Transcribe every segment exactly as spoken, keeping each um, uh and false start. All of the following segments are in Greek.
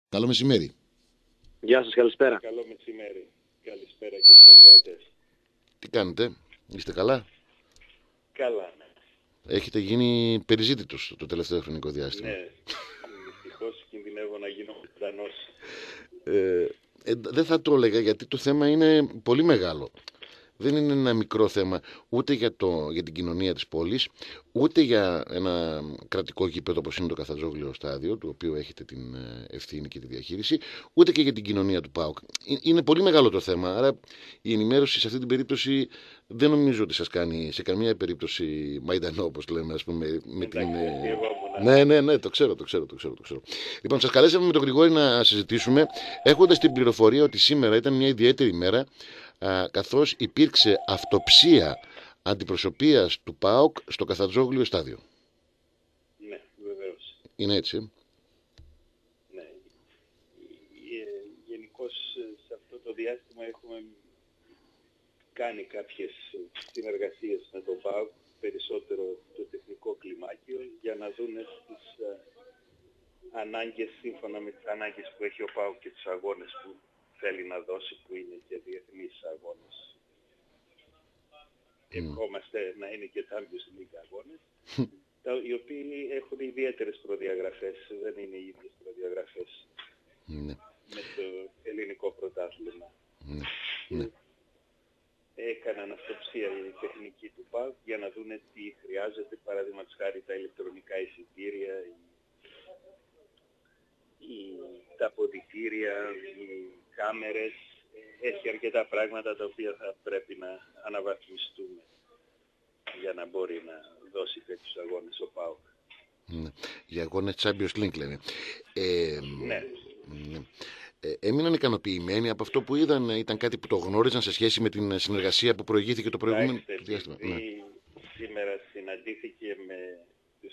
Καλό μεσημέρι. Γεια σας, καλησπέρα. Καλό μεσημέρι. Καλησπέρα και στους ακροατές. Τι κάνετε, είστε καλά? Καλά, ναι. Έχετε γίνει περιζήτητος το τελευταίο χρονικό διάστημα. Ναι, δυστυχώς κινδυνεύω να γίνω μετανός. Ε, ε, δεν θα το έλεγα γιατί το θέμα είναι πολύ μεγάλο. Δεν είναι ένα μικρό θέμα ούτε για, το, για την κοινωνία της πόλης, ούτε για ένα κρατικό γήπεδο όπως είναι το Καφτατζόγλιο στάδιο, του οποίου έχετε την ευθύνη και τη διαχείριση, ούτε και για την κοινωνία του ΠΑΟΚ. Είναι πολύ μεγάλο το θέμα, άρα η ενημέρωση σε αυτή την περίπτωση δεν νομίζω ότι σας κάνει σε καμία περίπτωση μαϊντανό, όπως λέμε, ας πούμε. Με την... Ναι, ναι, ναι, το ξέρω, το ξέρω, το ξέρω, το ξέρω. Λοιπόν, σας καλέσαμε με τον Γρηγόρη να συζητήσουμε, έχοντας την πληροφορία ότι σήμερα ήταν μια ιδιαίτερη μέρα, καθώς υπήρξε αυτοψία αντιπροσωπείας του ΠΑΟΚ στο Καφτατζόγλιο στάδιο. Ναι, βεβαίως. Είναι έτσι. Ναι. Γενικώς σε αυτό το διάστημα έχουμε κάνει κάποιες συνεργασίες με τον ΠΑΟΚ, περισσότερο το τεχνικό κλιμάκιο, για να δούνε τις ανάγκες, σύμφωνα με τις ανάγκες που έχει ο ΠΑΟΚ και τους αγώνες που θέλει να δώσει, που είναι και διεθνείς αγώνες. Mm. Ευχόμαστε να είναι και Champions League αγώνες, τα, οι οποίοι έχουν ιδιαίτερες προδιαγραφές, δεν είναι οι ίδιες προδιαγραφές mm. με το ελληνικό πρωτάθλημα. Mm. Mm. Έκαναν αυτοψία η τεχνική του ΠΑΟΚ για να δούνε τι χρειάζεται, παραδείγματος χάρη τα ηλεκτρονικά εισιτήρια, οι, τα αποδυτήρια, οι κάμερες. Έχει αρκετά πράγματα τα οποία θα πρέπει να αναβαθμιστούν για να μπορεί να δώσει τέτοιους αγώνες ο ΠΑΟΚ. Ναι. Για αγώνες Champions League λένε. Ε, ναι. ναι. Ε, έμειναν ικανοποιημένοι από αυτό που είδαν, ήταν κάτι που το γνώριζαν σε σχέση με την συνεργασία που προηγήθηκε το προηγούμενο διάστημα. Ναι. Σήμερα συναντήθηκε με τους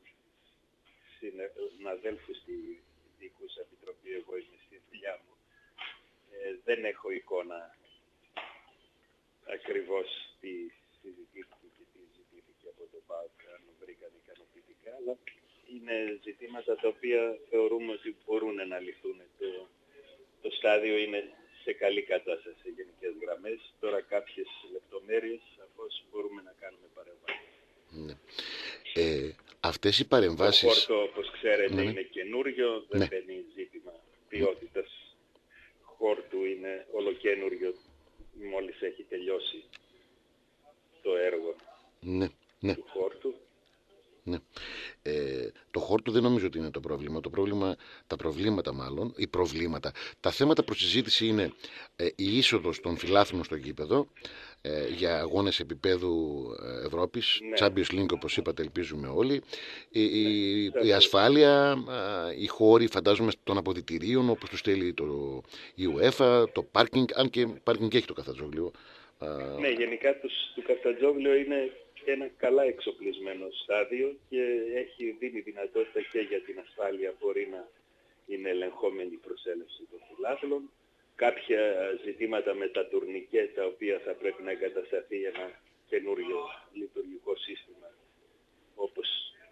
συναδέλφους στη Διοικούσα Επιτροπή, εγώ είμαι στη δουλειά μου. Ε, δεν έχω εικόνα ακριβώς τι συζητήθηκε και τι ζητήθηκε από τον ΠΑΟΚ, αν βρήκαν ικανοποιητικά, αλλά είναι ζητήματα τα οποία θεωρούμε ότι μπορούν να λυθούν. Το, το στάδιο είναι σε καλή κατάσταση σε γενικές γραμμές. Τώρα κάποιες λεπτομέρειες σαφώς μπορούμε να κάνουμε παρεμβάσεις. Ναι. Ε, αυτές οι παρεμβάσεις... Το χόρτο, όπως ξέρετε, ναι, είναι καινούριο, δεν ναι. μπαίνει ζήτημα ποιότητας χόρτου, είναι ολοκένουριο, μόλις έχει τελειώσει το έργο ναι, ναι. του χόρτου. Ναι. Ε, το χόρτο δεν νομίζω ότι είναι το πρόβλημα. Το πρόβλημα, τα προβλήματα μάλλον, οι προβλήματα. Τα θέματα προς συζήτηση είναι ε, η είσοδος των φιλάθλων στο γήπεδο ε, για αγώνες επίπεδου Ευρώπης, ναι. Champions League όπως είπατε, ελπίζουμε όλοι. Η, ναι. η, η ασφάλεια, οι χώροι φαντάζομαι των αποδυτηρίων όπως τους στέλνει το, η UEFA, το πάρκινγκ, αν και πάρκινγκ έχει το Καφτατζόγλιο. Ναι, γενικά τους, το Καφτατζόγλιο είναι ένα καλά εξοπλισμένο στάδιο και έχει δίνει δυνατότητα και για την ασφάλεια, μπορεί να είναι ελεγχόμενη η προσέλευση των φιλάθλων. Κάποια ζητήματα με τα τουρνικέ, τα οποία θα πρέπει να εγκατασταθεί ένα καινούριο λειτουργικό σύστημα, όπως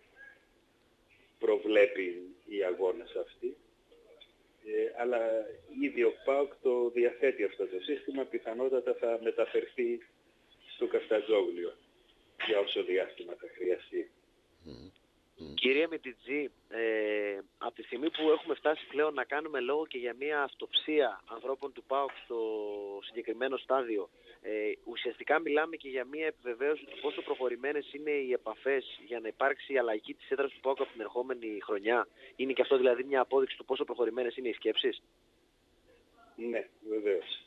προβλέπει οι αγώνες αυτοί. Ε, αλλά ήδη ο ΠΑΟΚ το διαθέτει αυτό το σύστημα, πιθανότατα θα μεταφερθεί στο Καφτατζόγλιο για όσο διάστημα θα χρειαστεί. Mm. Mm. Κύριε Μητιτζή, ε, από τη στιγμή που έχουμε φτάσει πλέον να κάνουμε λόγο και για μια αυτοψία ανθρώπων του ΠΑΟΚ στο συγκεκριμένο στάδιο, ε, ουσιαστικά μιλάμε και για μια επιβεβαίωση του πόσο προχωρημένες είναι οι επαφές για να υπάρξει η αλλαγή της έδρας του ΠΑΟΚ από την ερχόμενη χρονιά. Είναι και αυτό δηλαδή μια απόδειξη του πόσο προχωρημένες είναι οι σκέψεις? Ναι, βεβαίως.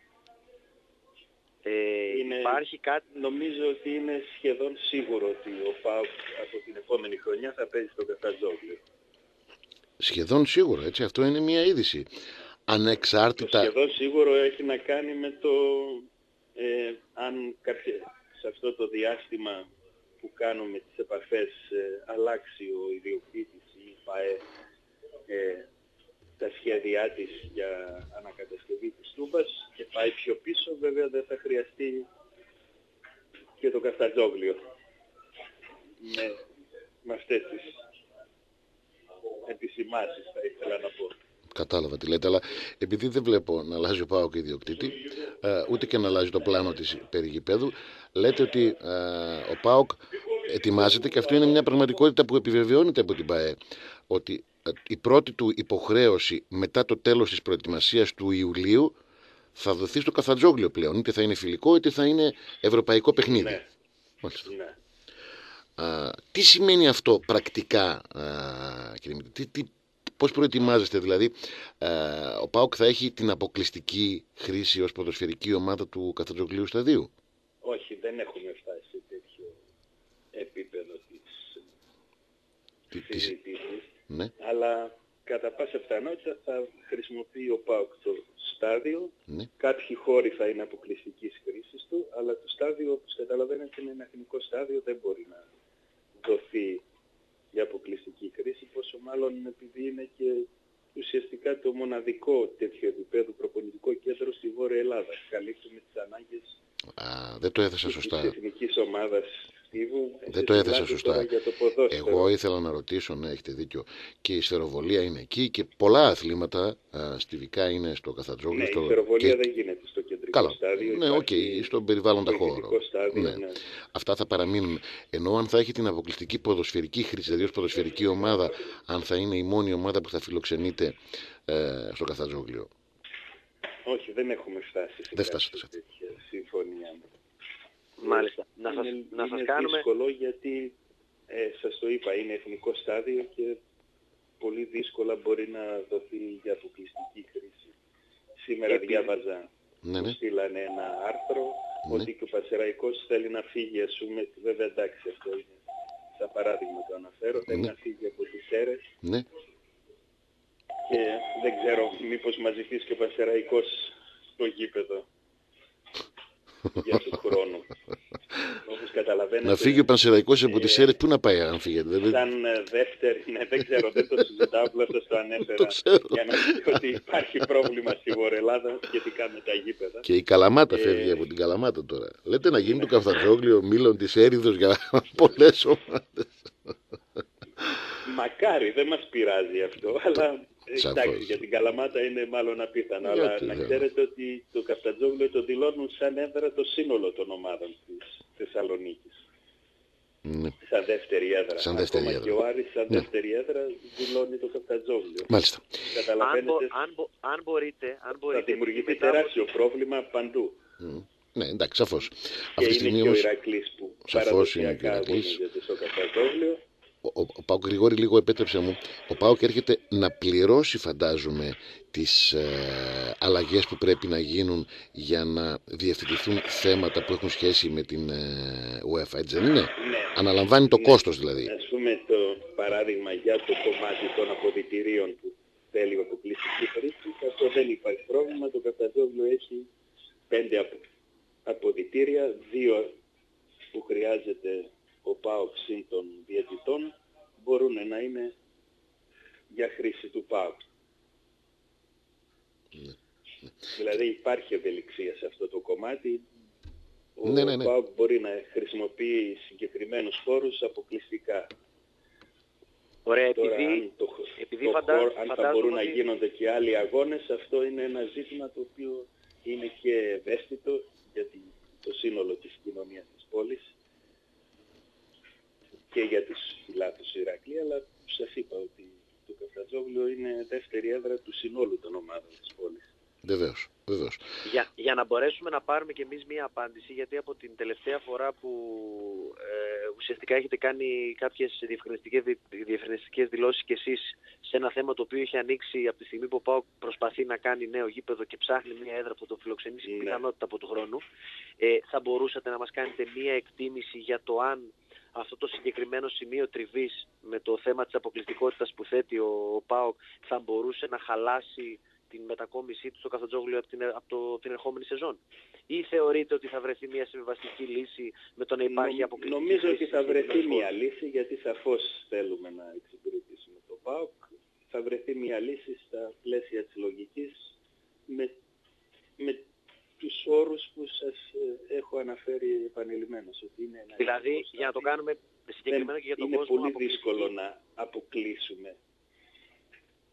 Ε, είναι, υπάρχει κάτι... Νομίζω ότι είναι σχεδόν σίγουρο ότι ο ΠΑΟΚ από την επόμενη χρονιά θα παίζει στο Καφτατζόγλιο. Σχεδόν σίγουρο, έτσι, αυτό είναι μια είδηση. Ανεξάρτητα... Το σχεδόν σίγουρο έχει να κάνει με το ε, αν κάποια, σε αυτό το διάστημα που κάνουμε τις επαφές ε, αλλάξει ο ιδιοκτήτης ή η ΠΑΕ ε, τα σχέδιά της για ανακατασκευή της Τούμπας και πάει πιο πίσω, βέβαια δεν θα χρειαστεί και το Καφτατζόγλιο με, με αυτές τις επισημάνσεις, θα ήθελα να πω. Κατάλαβα τι λέτε, αλλά επειδή δεν βλέπω να αλλάζει ο ΠΑΟΚ ιδιοκτήτη, ε, ούτε και να αλλάζει το πλάνο της περιγηπέδου, λέτε ότι ε, ο ΠΑΟΚ ετοιμάζεται, και αυτό είναι μια πραγματικότητα που επιβεβαιώνεται από την ΠΑΕ, ότι ε, η πρώτη του υποχρέωση μετά το τέλος της προετοιμασίας του Ιουλίου θα δοθεί στο Καφτατζόγλιο πλέον. Είτε θα είναι φιλικό, είτε θα είναι ευρωπαϊκό παιχνίδι. Ναι. Ναι. Α, τι σημαίνει αυτό πρακτικά, α, κύριε Μητή, τι, τι, πώς προετοιμάζεστε, δηλαδή α, ο ΠΑΟΚ θα έχει την αποκλειστική χρήση ως ποδοσφαιρική ομάδα του Καφτατζογλίου σταδίου? Όχι, δεν έχουμε φτάσει σε τέτοιο επίπεδο της Τι, συζήτησης, ναι. αλλά κατά πάσα πιθανότητα θα χρησιμοποιεί ο ΠΑΟΚ το στάδιο. Ναι. Κάποιοι χώροι θα είναι αποκλειστικής χρήσης του, αλλά το στάδιο, όπως καταλαβαίνετε, είναι ένα εθνικό στάδιο, δεν μπορεί να δοθεί για αποκλειστική χρήση, πόσο μάλλον επειδή είναι και ουσιαστικά το μοναδικό τέτοιο επίπεδο προπονητικό κέντρο στη Βόρεια Ελλάδα. Καλύπτουμε τις ανάγκες Α, δεν το έθεσα σωστά. της εθνικής ομάδας. Δεν το έθεσα σωστά. Για το Εγώ ήθελα να ρωτήσω, ναι, έχετε δίκιο. Και η σφαιροβολία είναι εκεί και πολλά αθλήματα α, στιβικά είναι στο Καφτατζόγλιο. Ναι, στο... η σφαιροβολία και... δεν γίνεται στο κεντρικό Καλά. στάδιο. Ναι, οκ, okay, στον περιβάλλοντα χώρο. Στάδιο, ναι. Ναι. Αυτά θα παραμείνουν. Ενώ αν θα έχει την αποκλειστική ποδοσφαιρική χρήση, δηλαδή ως ποδοσφαιρική ομάδα, αν θα είναι η μόνη ομάδα που θα φιλοξενείται ε, στο Καφτατζόγλιο. Όχι, δεν έχουμε φτάσει σε δεν φτάσετε σε τέτοια συμφωνία. Μάλιστα. Να σας, είναι, να σας είναι κάνουμε... δύσκολο γιατί, ε, σας το είπα, είναι εθνικό στάδιο και πολύ δύσκολα μπορεί να δοθεί για αποκλειστική χρήση. Σήμερα Επί... διάβαζα, ναι, ναι. που στείλανε ένα άρθρο, ναι. ότι και ο Πανσεραϊκός θέλει να φύγει, ας πούμε, βέβαια εντάξει αυτό είναι, σαν παράδειγμα το αναφέρω, θέλει ναι. να φύγει από τις Σέρρες. Ναι. Και δεν ξέρω μήπως μας ζητήσει και ο Πανσεραϊκός στο γήπεδο για του χρόνου. Όπως καταλαβαίνετε... Να φύγει ο Πανσεραϊκός από τις Σέρρες, πού να πάει αν φύγετε? Δηλαδή... Σαν δεύτερη, ναι, δεν ξέρω, δεν το συζητάω, απλά σας το ανέφερα. Το ξέρω. Για να πει ότι υπάρχει πρόβλημα στη Βόρεια Ελλάδα σχετικά με τα γήπεδα. Και η Καλαμάτα ε... φεύγει από την Καλαμάτα τώρα. Λέτε να γίνει το Καφτατζόγλιο μήλων της Έριδος για πολλές ομάδες. Μακάρι, δεν μας πειράζει αυτό, αλλά Σαφώς. εντάξει, για την Καλαμάτα είναι μάλλον απίθανο. Για Αλλά το να λέω. ξέρετε ότι το Καφτατζόγλιο το δηλώνουν σαν έδρα το σύνολο των ομάδων της Θεσσαλονίκης. Ναι. Σαν δεύτερη έδρα. Σαν δεύτερη Ακόμα έδρα. και ο Άρης σαν Ναι. δεύτερη έδρα δηλώνει το Καφτατζόγλιο. Μάλιστα. Καταλαβαίνετε, Αν, μπο, αν, μπο, αν μπορείτε, αν θα μπορείτε δημιουργηθεί μετά από- τεράστιο πρόβλημα παντού. Mm. Ναι, εντάξει, σαφώς. Και Αυτή τη είναι στιγμή και ο όμως Ηρακλής που σαφώς είναι και ο παραδοσιακά Ηρακλής. αγωνίζεται στο Καφτατζόγλιο. Ο, ο, ο Πάοκ, Γρηγόρη, λίγο επέτρεψε μου. Ο Πάοκ έρχεται να πληρώσει, φαντάζομαι, τις ε, αλλαγές που πρέπει να γίνουν για να διευθετηθούν θέματα που έχουν σχέση με την ε, UEFA, έτσι δεν είναι? Ναι. Αναλαμβάνει το Ναι. κόστος δηλαδή. Ας πούμε το παράδειγμα για το κομμάτι των αποδυτηρίων που θέλει αποκλειστική χρήση, αυτό δεν υπάρχει πρόβλημα. Το Καφτατζόγλιο έχει πέντε απο, αποδυτήρια, δύο που χρειάζεται ο ΠΑΟΚ συν των διαιτητών μπορούν να είναι για χρήση του ΠΑΟΚ. Ναι. Δηλαδή υπάρχει ευελιξία σε αυτό το κομμάτι. Ο Ναι, ναι, ναι. ΠΑΟΚ μπορεί να χρησιμοποιεί συγκεκριμένους χώρους αποκλειστικά. Ωραία, Τώρα, επειδή, αν, το, επειδή το φαντα... χώρο, αν θα μπορούν να ότι... γίνονται και άλλοι αγώνες, αυτό είναι ένα ζήτημα το οποίο είναι και ευαίσθητο για την, το σύνολο της κοινωνίας της πόλης και για τους φιλάθλους Ηρακλή, αλλά σας είπα ότι το Καφτατζόγλιο είναι δεύτερη έδρα του συνόλου των ομάδων της πόλης. Βεβαίως, βεβαίως. Για, για να μπορέσουμε να πάρουμε κι εμείς μία απάντηση, γιατί από την τελευταία φορά που ε, ουσιαστικά έχετε κάνει κάποιες διευκρινιστικές, διευκρινιστικές δηλώσεις κι εσείς σε ένα θέμα το οποίο έχει ανοίξει από τη στιγμή που ο ΠΑΟΚ προσπαθεί να κάνει νέο γήπεδο και ψάχνει μία έδρα που το φιλοξενήσει Ναι. πιθανότητα από του χρόνου, ε, θα μπορούσατε να μας κάνετε μία εκτίμηση για το αν αυτό το συγκεκριμένο σημείο τριβής με το θέμα της αποκλειστικότητας που θέτει ο, ο ΠΑΟΚ θα μπορούσε να χαλάσει την μετακόμισή του στο Καφτατζόγλιο από την, από το, την ερχόμενη σεζόν? Ή θεωρείτε ότι θα βρεθεί μια συμβιβαστική λύση με το να υπάρχει Νο, αποκλειστική νομίζω χρήση ότι θα βρεθεί συγκεκριμένων μια χώρων? λύση, γιατί σαφώς θέλουμε να εξυπηρετήσουμε το ΠΑΟΚ. Θα βρεθεί μια λύση στα πλαίσια της λογικής με, με τους όρους που σας ε, έχω αναφέρει επανειλημμένως. Ότι είναι ένα Δηλαδή, για να το κάνουμε συγκεκριμένα και για τον είναι κόσμο, πολύ αποκλειστική- δύσκολο να αποκλείσουμε τους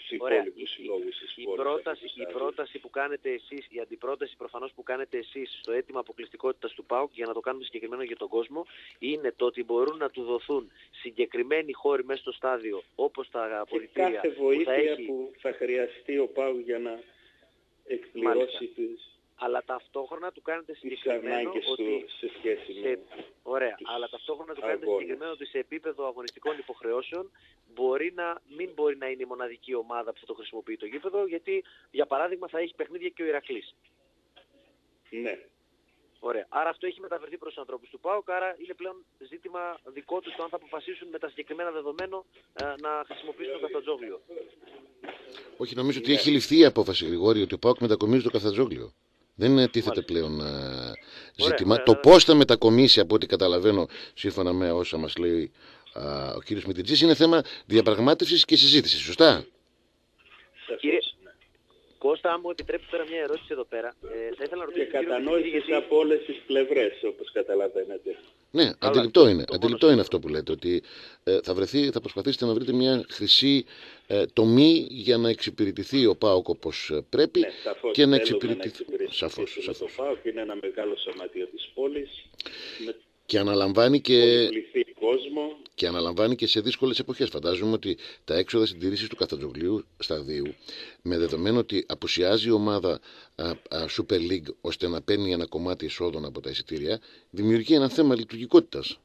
υπόλοιπους συλλόγους της η, πόλης. πρόταση, η πρόταση που κάνετε εσείς, η αντιπρόταση προφανώς που κάνετε εσείς στο αίτημα αποκλειστικότητας του ΠΑΟΚ, για να το κάνουμε συγκεκριμένο για τον κόσμο, είναι το ότι μπορούν να του δοθούν συγκεκριμένοι χώροι μέσα στο στάδιο, όπως τα αποδυτήρια. Και κάθε βοήθεια που θα, έχει... που θα χρειαστεί ο ΠΑΟΚ για να εκπληρώσει τις... Αλλά ταυτόχρονα του κάνετε συγκεκριμένο ότι... του σε σχέση σε... με... Ωραία, αλλά ταυτόχρονα του κάνετε αγώνες. συγκεκριμένο ότι σε επίπεδο αγωνιστικών υποχρεώσεων μπορεί να μην μπορεί να είναι η μοναδική ομάδα που θα το χρησιμοποιεί το γήπεδο, γιατί για παράδειγμα θα έχει παιχνίδια και ο Ηρακλής. Ναι. Ωραία. Άρα αυτό έχει μεταφερθεί προς τους ανθρώπους του ΠΑΟΚ, άρα είναι πλέον ζήτημα δικό τους το αν θα αποφασίσουν με τα συγκεκριμένα δεδομένα ε, να χρησιμοποιήσουν το Καφτατζόγλιο. Όχι, νομίζω ότι έχει ληφθεί η απόφαση, Γρηγόρη, ότι ο ΠΑΟΚ μετακομίζει το Καφτατζόγλιο. Δεν τίθεται πλέον α, ζήτημα. Ωραία, το ωραία, πώς θα μετακομίσει, από ό,τι καταλαβαίνω, σύμφωνα με όσα μας λέει α, ο κύριος Μητριτζής, είναι θέμα διαπραγμάτευσης και συζήτησης. Σωστά. Κύριε Κώστα, αν μου επιτρέπετε τώρα μια ερώτηση εδώ πέρα. Ε, θα ήθελα να ρωτήσω. Και κατανόηση γιατί... από όλες τις πλευρές, όπως καταλαβαίνετε. Ναι, Καλά, αντιληπτό είναι. Αντιληπτό είναι αυτό που λέτε, ότι ε, θα, βρεθεί, θα προσπαθήσετε να βρείτε μια χρυσή ε, τομή για να εξυπηρετηθεί ο ΠΑΟΚ όπως πρέπει, ναι, σαφώς, και να εξυπηρετηθεί. Σαφώς, σαφώς. Το ΠΑΟΚ είναι ένα μεγάλο σωματείο της πόλης. Με... Και αναλαμβάνει και... κόσμο. Και αναλαμβάνει και σε δύσκολες εποχές. Φαντάζομαι ότι τα έξοδα συντήρησης του Καφτατζογλίου σταδίου, με δεδομένο ότι απουσιάζει η ομάδα α, α, Super League ώστε να παίρνει ένα κομμάτι εισόδων από τα εισιτήρια, δημιουργεί ένα θέμα λειτουργικότητας.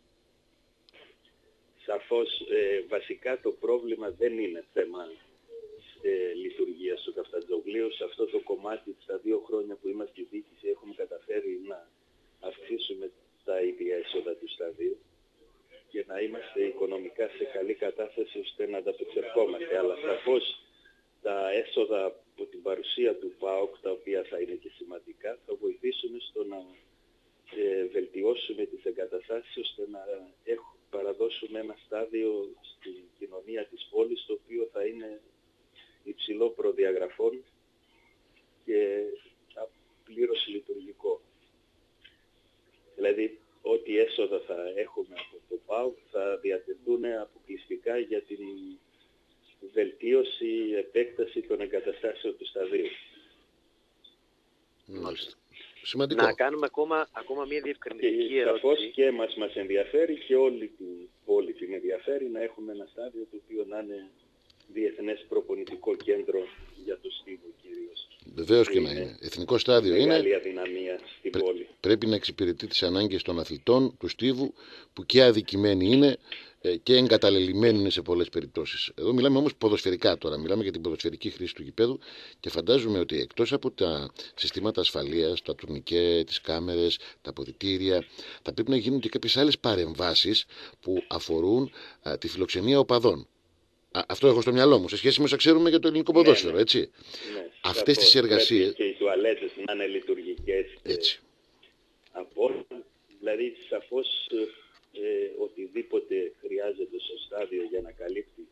Σαφώς, ε, βασικά το πρόβλημα δεν είναι θέμα ε, λειτουργίας του Καφτατζογλίου. Σε αυτό το κομμάτι, στα δύο χρόνια που είμαστε η διοίκηση, έχουμε καταφέρει να αυξήσουμε τα ίδια έσοδα του σταδίου και να είμαστε οικονομικά σε καλή κατάσταση ώστε να ανταπεξερχόμαστε. Αλλά σαφώς τα έσοδα από την παρουσία του ΠΑΟΚ, τα οποία θα είναι και σημαντικά, θα βοηθήσουν στο να ε, βελτιώσουμε τις εγκαταστάσεις ώστε να έχουμε, παραδώσουμε ένα στάδιο στην κοινωνία της πόλης, το οποίο θα είναι υψηλό προδιαγραφών και πλήρως λειτουργικό. Δηλαδή, ό,τι έσοδα θα έχουμε από το ΠΑΟΚ θα διατεθούν αποκλειστικά για την βελτίωση, επέκταση των εγκαταστάσεων του σταδίου. Μάλιστα. Σημαντικό. Να κάνουμε ακόμα, ακόμα μια διευκρινιστική και ερώτηση. Σαφώς και μας μας ενδιαφέρει και όλη την πόλη την ενδιαφέρει να έχουμε ένα στάδιο το οποίο να είναι διεθνές προπονητικό κέντρο για το Στίβο κυρίως. Βεβαίως και να είναι. Εθνικό στάδιο είναι. Μεγάλη αδυναμία στην Πρέ, πόλη. Πρέπει να εξυπηρετεί τις ανάγκες των αθλητών του Στίβου, που και αδικημένοι είναι και εγκαταλελειμμένοι είναι σε πολλές περιπτώσεις. Εδώ μιλάμε όμως ποδοσφαιρικά τώρα. Μιλάμε για την ποδοσφαιρική χρήση του γηπέδου και φαντάζομαι ότι εκτός από τα συστήματα ασφαλείας, τα τουρνικέ, τις κάμερες, τα αποδυτήρια, θα πρέπει να γίνουν και κάποιες άλλες παρεμβάσεις που αφορούν α, τη φιλοξενία οπαδών. Α, αυτό έχω στο μυαλό μου, σε σχέση με όσα ξέρουμε για το ελληνικό ποδόσφαιρο, ναι, ναι. έτσι. Ναι, αυτές τις εργασίες. Και οι τουαλέτες να είναι λειτουργικές. Έτσι. Από, δηλαδή, σαφώς ε, οτιδήποτε χρειάζεται στο στάδιο για να καλύπτει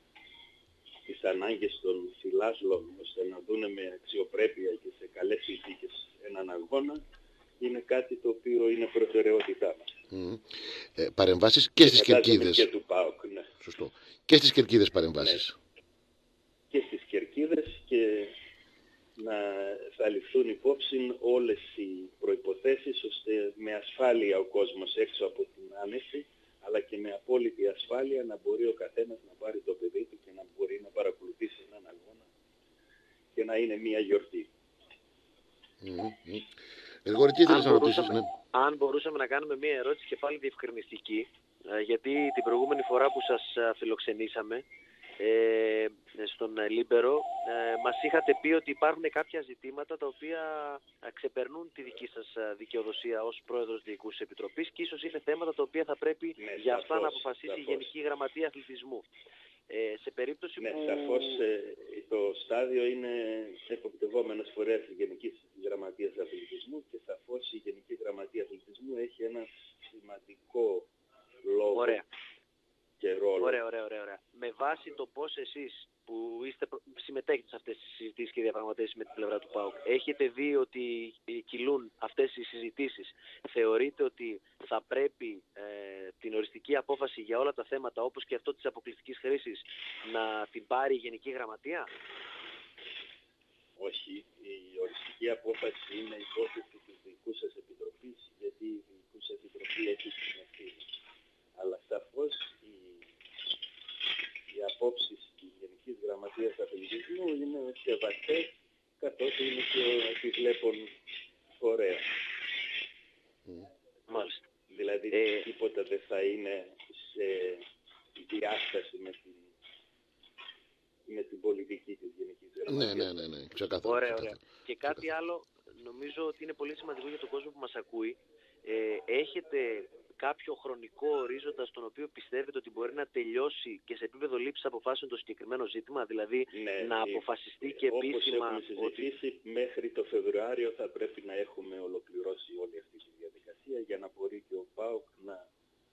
τις ανάγκες των φιλάθλων, ώστε να δουν με αξιοπρέπεια και σε καλές συνθήκες έναν αγώνα, είναι κάτι το οποίο είναι προτεραιότητά μας. Mm. Ε, παρεμβάσεις και, και στις κερκίδες. Και του ΠΑΟΚ, ναι. Σωστό. Και στις κερκίδες παρεμβάσεις. Ναι. Και στις κερκίδες, και να θα ληφθούν υπόψη όλες οι προϋποθέσεις ώστε με ασφάλεια ο κόσμος έξω από την άνεση, αλλά και με απόλυτη ασφάλεια να μπορεί ο καθένας να πάρει το παιδί του και να μπορεί να παρακολουθήσει έναν αγώνα και να είναι μια γιορτή. Mm-hmm. Γρηγόρη, τι ήθελες να ρωτήσεις, ναι. Αν μπορούσαμε να κάνουμε μια ερώτηση και πάλι διευκρινιστική, γιατί την προηγούμενη φορά που σας φιλοξενήσαμε ε, στον Λίμπερο ε, μας είχατε πει ότι υπάρχουν κάποια ζητήματα τα οποία ξεπερνούν τη δική σας δικαιοδοσία ως πρόεδρος Διοικούσης Επιτροπής και ίσως είναι θέματα τα οποία θα πρέπει ναι, για αυτά σαφώς, να αποφασίσει σαφώς. η Γενική Γραμματεία Αθλητισμού. Ε, σε περίπτωση ναι, που... σαφώς ε, το στάδιο είναι εποπτευόμενος φορέας της Γενικής Γραμματείας Αθλητισμού και σαφώς η Γενική Γραμματεία Αθλητισμού έχει ένα σημαντικό λόγο ωραία. και ρόλο. Ωραία, ωραία, ωραία, ωραία. Με βάση το πώς εσείς που είστε, συμμετέχετε σε αυτές τις συζητήσεις και διαπραγματεύσεις με την πλευρά του ΠΑΟΚ, έχετε δει ότι κυλούν αυτές οι συζητήσεις, θεωρείτε ότι θα πρέπει ε, την οριστική τελική απόφαση για όλα τα θέματα, όπως και αυτό της αποκλειστικής χρήσης, να την πάρει η Γενική Γραμματεία? Όχι, η οριστική απόφαση είναι υπόθεση της Διοικούσας Επιτροπής, γιατί η Διοικούσα Επιτροπή έχει την ευθύνη. Αλλά σαφώς οι, οι απόψεις της Γενικής Γραμματείας Αθλητισμού είναι σεβαστές, καθώς είναι και ο επιβλέπων φορέας. Mm. Μάλιστα. Δηλαδή ε... τίποτα δεν θα είναι σε διάσταση με την, με την πολιτική της Γενικής Γραμματείας. Ναι, ναι, ναι, ναι. Ξεκάθαρα. Ωραία, ξεκάθαρα. ωραία. Και κάτι ξεκάθαρα. άλλο, νομίζω ότι είναι πολύ σημαντικό για τον κόσμο που μας ακούει. Ε, έχετε κάποιο χρονικό ορίζοντα στον οποίο πιστεύετε ότι μπορεί να τελειώσει και σε επίπεδο λήψης αποφάσεων το συγκεκριμένο ζήτημα, δηλαδή ναι, να αποφασιστεί και επίσημα? Όπως έχουμε συζητήσει, ότι μέχρι το Φεβρουάριο θα πρέπει να έχουμε ολοκληρώσει όλη αυτή τη διαδικασία για να μπορεί και ο ΠΑΟΚ, να,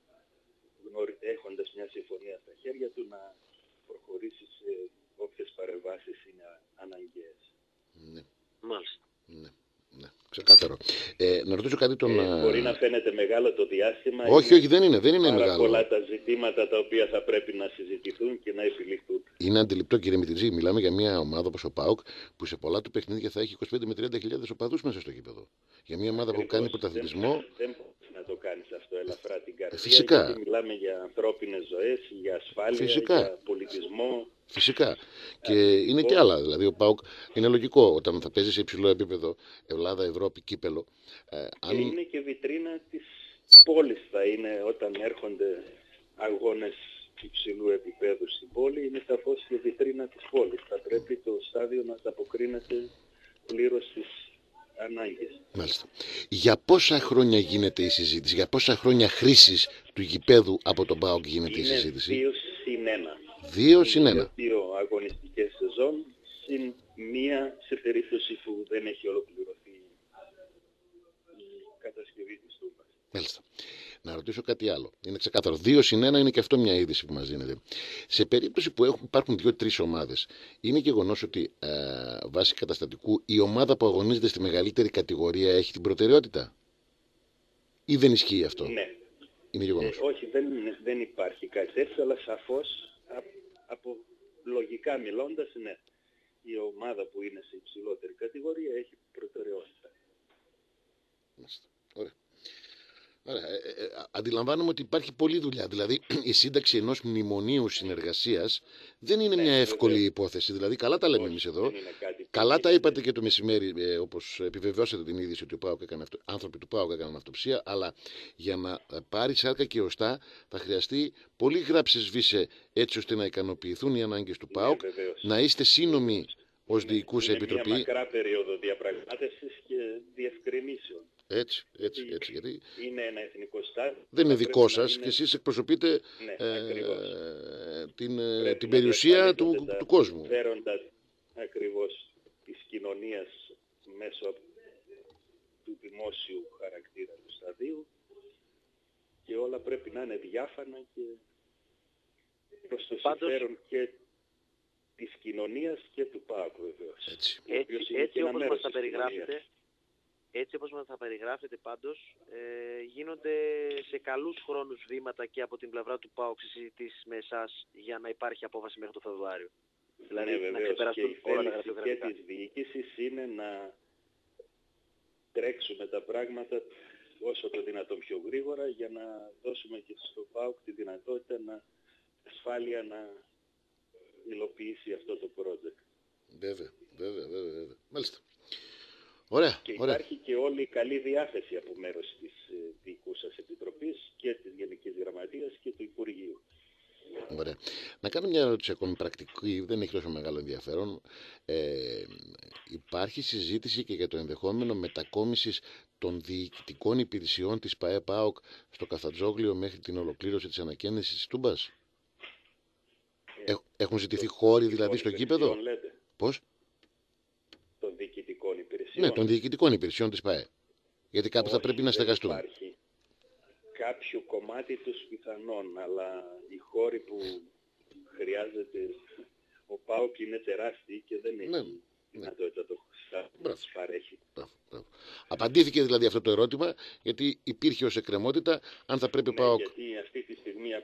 έχοντας μια συμφωνία στα χέρια του, να προχωρήσει σε όποιες παρεμβάσεις είναι αναγκαίες. Ναι. Μάλιστα. Ναι. Ναι, ξεκάθαρο. Ε, να ρωτήσω κάτι τον... Ε, μπορεί να φαίνεται μεγάλο το διάστημα. Όχι, όχι, δεν είναι, δεν είναι πάρα μεγάλο. πολλά τα ζητήματα τα οποία θα πρέπει να συζητηθούν και να επιληφθούν. Είναι αντιληπτό, κύριε Μητριτζή. Μιλάμε για μια ομάδα όπως ο ΠΑΟΚ, που σε πολλά του παιχνίδια θα έχει είκοσι πέντε με τριάντα χιλιάδες οπαδούς μέσα στο γήπεδο. Για μια ομάδα Ακριβώς, που κάνει πρωταθλητισμό. Δεν, δεν μπορεί να το κάνεις αυτό ελαφρά την καρδία. Φυσικά. Γιατί μιλάμε για ανθρώπινες ζωές, για ασφάλεια, Φυσικά. για πολιτισμό. Φυσικά. Και Ακριβώς. είναι και άλλα. Δηλαδή, ο ΠΑΟΚ είναι λογικό όταν θα παίζει σε υψηλό επίπεδο, Ελλάδα, Ευρώπη, κύπελο. Ε, αν... Και είναι και βιτρίνα της πόλης θα είναι όταν έρχονται αγώνες υψηλού επίπεδου στην πόλη. Είναι σαφώς και βιτρίνα της πόλης. Θα πρέπει το στάδιο να ανταποκρίνεται πλήρως στις ανάγκες. Μάλιστα. Για πόσα χρόνια γίνεται η συζήτηση, για πόσα χρόνια χρήσης του γηπέδου από τον ΠΑΟΚ γίνεται είναι η συζήτηση? Δύο συν ένα. Δύο συν ένα. Δύο αγωνιστικές σεζόν συν μία σε περίπτωση που δεν έχει ολοκληρωθεί η κατασκευή της τούμπας. Μάλιστα. Να ρωτήσω κάτι άλλο. Είναι ξεκάθαρο. Δύο συν ένα είναι και αυτό μια είδηση που μας δίνεται. Σε περίπτωση που έχουν, υπάρχουν δύο-τρεις ομάδες, είναι γεγονός ότι ε, βάσει καταστατικού η ομάδα που αγωνίζεται στη μεγαλύτερη κατηγορία έχει την προτεραιότητα? Ή δεν ισχύει αυτό? Ναι. Είναι γεγονός. Ε, όχι, δεν, δεν υπάρχει κάτι τέτοιο, αλλά σαφώς α, από λογικά μιλώντας, ναι. Η ομάδα που είναι σε υψηλότερη κατηγορία έχει προτεραιότητα. Μάλιστα. Ωραία. Ωραία. Ε, ε, αντιλαμβάνομαι ότι υπάρχει πολλή δουλειά. Δηλαδή, η σύνταξη ενός μνημονίου συνεργασίας δεν είναι ναι, μια εύκολη βέβαια. υπόθεση. Δηλαδή, καλά τα λέμε εμείς εδώ. Καλά τα είπατε και το μεσημέρι, ε, όπως επιβεβαιώσατε την είδηση ότι ο ΠΑΟΚ έκανε αυτο... άνθρωποι του ΠΑΟΚ έκαναν αυτοψία. Αλλά για να πάρει σάρκα και οστά θα χρειαστεί πολύ γράψη σβήσε έτσι ώστε να ικανοποιηθούν οι ανάγκες του ΠΑΟΚ, ναι, να είστε σύνομοι ως διοικούσα επιτροπή. Είναι μια μακρά περίοδο διαπραγμάτευσης και διευκρινήσεων. Έτσι, έτσι, έτσι. Γιατί είναι ένα εθνικό στάδιο. Δεν είναι δικό σας είναι... και εσείς εκπροσωπείτε ναι, ε, την, την περιουσία του, του κόσμου. Φέροντας ακριβώς της κοινωνίας μέσω του δημόσιου χαρακτήρα του σταδίου και όλα πρέπει να είναι διάφανα και προς το Πάντως... συμφέρον και της κοινωνίας και του ΠΑΟΚ βεβαίως. Έτσι, έτσι, έτσι όπως μας τα περιγράφετε, έτσι όπως μας τα περιγράφετε πάντως, ε, γίνονται σε καλούς χρόνους βήματα και από την πλευρά του ΠΑΟΚ συζητήσεις με εσάς για να υπάρχει απόφαση μέχρι το Φεβρουάριο. Δηλαδή ναι, να ξεπεραστούν όλα τα γραφειοκρατικά. Και της διοίκησης είναι να τρέξουμε τα πράγματα όσο το δυνατόν πιο γρήγορα για να δώσουμε και στο ΠΑΟΚ τη δυνατότητα να ασφάλεια να υλοποιήσει αυτό το project. Βέβαια, βέβαια, βέβαια, βέβαια. Μάλιστα. Ωραία, και ωραία. Υπάρχει και όλη η καλή διάθεση από μέρος της Διοικούσας Επιτροπής και της Γενικής Γραμματείας και του Υπουργείου. Ωραία. Να κάνω μια ερώτηση ακόμη πρακτική, δεν έχει τόσο μεγάλο ενδιαφέρον. Ε, υπάρχει συζήτηση και για το ενδεχόμενο μετακόμισης των διοικητικών υπηρεσιών της ΠΑΕ-ΠΑΟΚ στο Καφτατζόγλιο μέχρι την ολοκλήρωση της ανακαίνησης της Τούμπας? Ε, Έχουν ζητηθεί χώροι δηλαδή στο γήπεδο? Πώς? Των διοικητικών υπηρεσιών. Ναι, των διοικητικών υπηρεσιών της ΠΑΕ. Γιατί κάπου Όχι, θα πρέπει να στεγαστούν. Υπάρχει κάποιο κομμάτι τους πιθανόν, αλλά οι χώροι που χρειάζεται ο ΠΑΟΚ είναι τεράστιοι και δεν έχει ναι, δυνατότητα το να τους παρέχει. Μπράβο, μπράβο. Απαντήθηκε δηλαδή αυτό το ερώτημα, γιατί υπήρχε ως εκκρεμότητα αν θα πρέπει ο ναι, ΠΑΟΚ. Γιατί αυτή τη στιγμή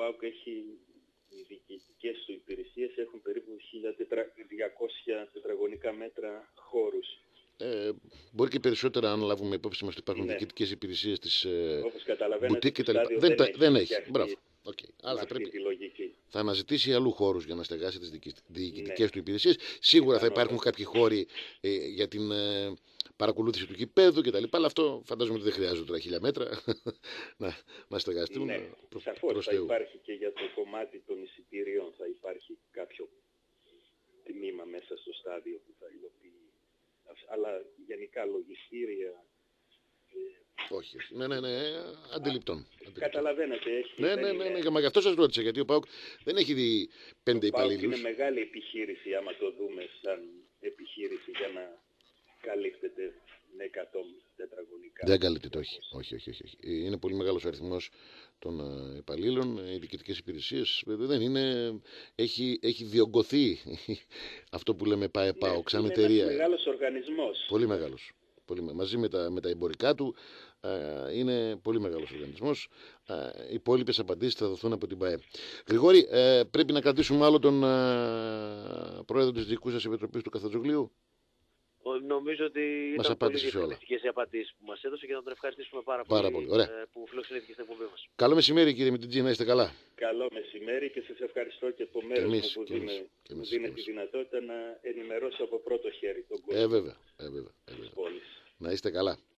ΠΑΟΚ έχει, οι διοικητικές του υπηρεσίες έχουν περίπου χίλια διακόσια τετραγωνικά μέτρα χώρους. Ε, μπορεί και περισσότερα αν λάβουμε υπόψη μας ότι υπάρχουν Ναι. διοικητικές υπηρεσίες της ε, Όπως καταλαβαίνετε, μπουτίκ το και τα λοιπά. στάδιο Δεν, δεν τα- έχει δεν έχει. φτιαχτεί Μπράβο. Okay. Άρα με θα αυτή πρέπει, τη λογική. θα αναζητήσει αλλού χώρους για να στεγάσει τις διοικη- διοικητικές Ναι. του υπηρεσίες. Σίγουρα θα Πιθανότατα. υπάρχουν κάποιοι χώροι ε, για την ε, παρακολούθηση του γηπέδου κτλ. Αλλά αυτό φαντάζομαι ότι δεν χρειάζεται τώρα χίλια μέτρα να, να στεγαστούν. Ναι, προ- σαφώς προς θα Θεού. υπάρχει και για το κομμάτι των εισιτήριων θα υπάρχει κάποιο τμήμα μέσα στο στάδιο που θα υλοποιεί. Αλλά γενικά λογιστήρια, Όχι, όχι. Ναι, ναι, ναι, αντιληπτών. αντιληπτών. καταλαβαίνετε, έχει, Ναι, δεν ναι, είναι- ναι, ναι, και μα γι' αυτό σας ρώτησα, γιατί ο ΠΑΟΚ δεν έχει δει πέντε Το ΠΑΟΚ υπαλλήλους. είναι μεγάλη επιχείρηση άμα το δούμε σαν επιχείρηση για να καλύπτεται με εκατό τετραγωνικά. Δεν καλύπτεται, όχι. Όχι, όχι, όχι, όχι. Είναι πολύ μεγάλος ο αριθμός των ε, υπαλλήλων, οι διοικητικές υπηρεσίες. Δεν είναι, έχει, έχει διωγγωθεί αυτό που λέμε ΠΑΕ ΠΑΟΚ, σαν είναι εταιρεία. ένας μεγάλος οργανισμός. Πολύ μεγάλος. Πολύ, με- μαζί με τα, με τα εμπορικά του ε, είναι πολύ μεγάλος οργανισμός. Ε, οι υπόλοιπες απαντήσεις θα δοθούν από την ΠΑΕ. Γρηγόρη, ε, πρέπει να κρατήσουμε άλλο τον ε, πρόεδρο της Διοικούσας Επιτροπής του Καθατζογλίου. Ο- Νομίζω ότι Μας ήταν πολύ απάντησε σε όλα. διευκρινιστικές οι απαντήσεις που μας έδωσε και να τον ευχαριστήσουμε πάρα, Πάρα πολύ, ωραία. ε, που φιλοξενήθηκε στην εκπομπή μας. Καλό μεσημέρι κύριε Μητιτζή, να είστε καλά. Καλό μεσημέρι και σας ευχαριστώ και από μέρος εμείς, μου που και εμείς, δίνε- και μου εμείς, δίνετε και τη εμείς. δυνατότητα να ενημερώσω από πρώτο χέρι τον κόσμο Ε, βέβαια, ε, βέβαια, ε, της βέβαια. πόλης. Να είστε καλά.